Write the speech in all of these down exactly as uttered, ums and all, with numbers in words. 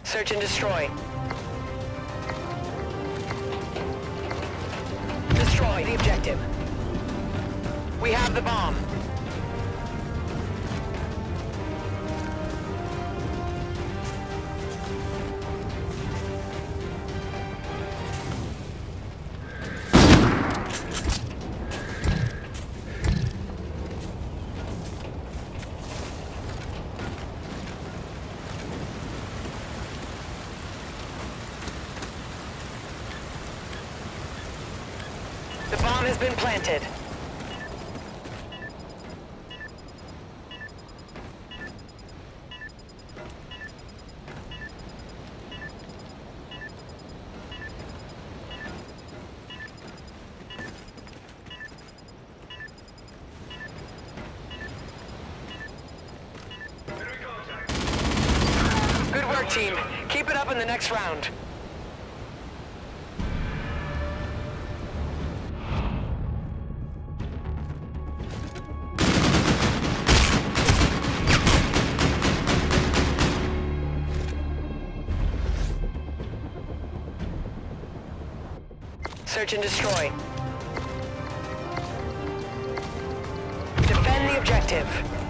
Search and destroy. Destroy the objective. We have the bomb. The bomb has been planted. Good work, team. Keep it up in the next round. Search and destroy. Defend the objective.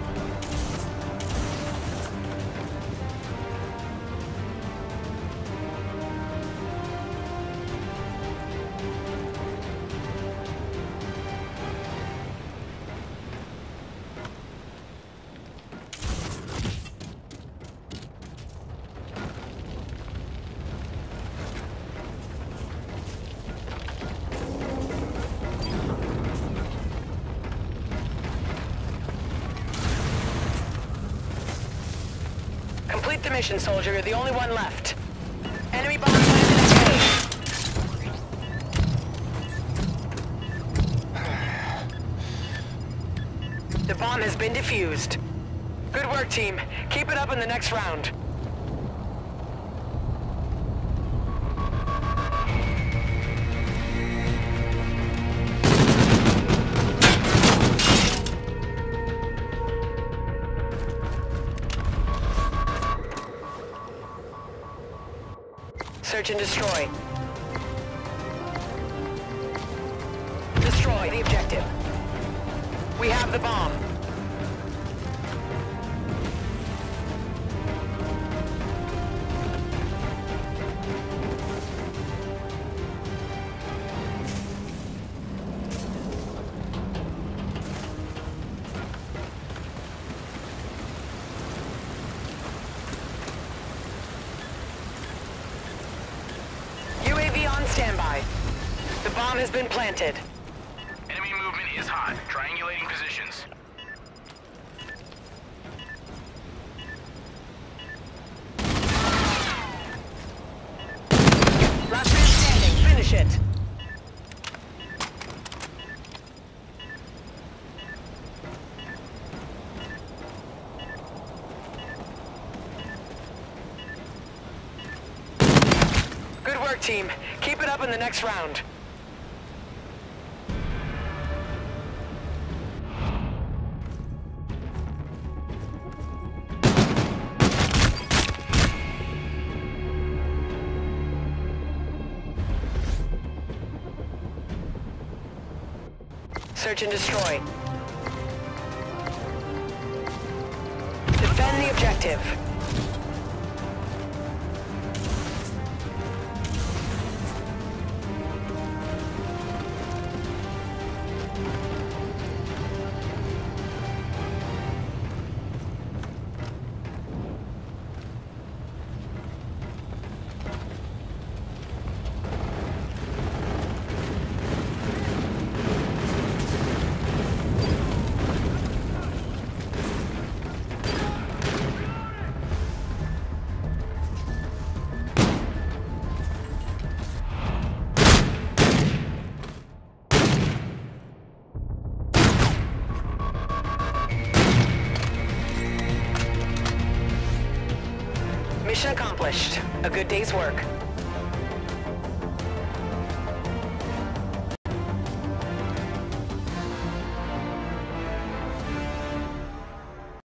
Complete the mission, soldier. You're the only one left. Enemy bomb planted at A. The bomb has been defused. Good work, team. Keep it up in the next round. Search and destroy. Destroy the objective. We have the bomb. On standby. The bomb has been planted. Enemy movement is hot. Triangulating positions. Last man standing. Finish it. Good work, team. Keep it up in the next round. Search and destroy. Defend the objective. Mission accomplished. A good day's work.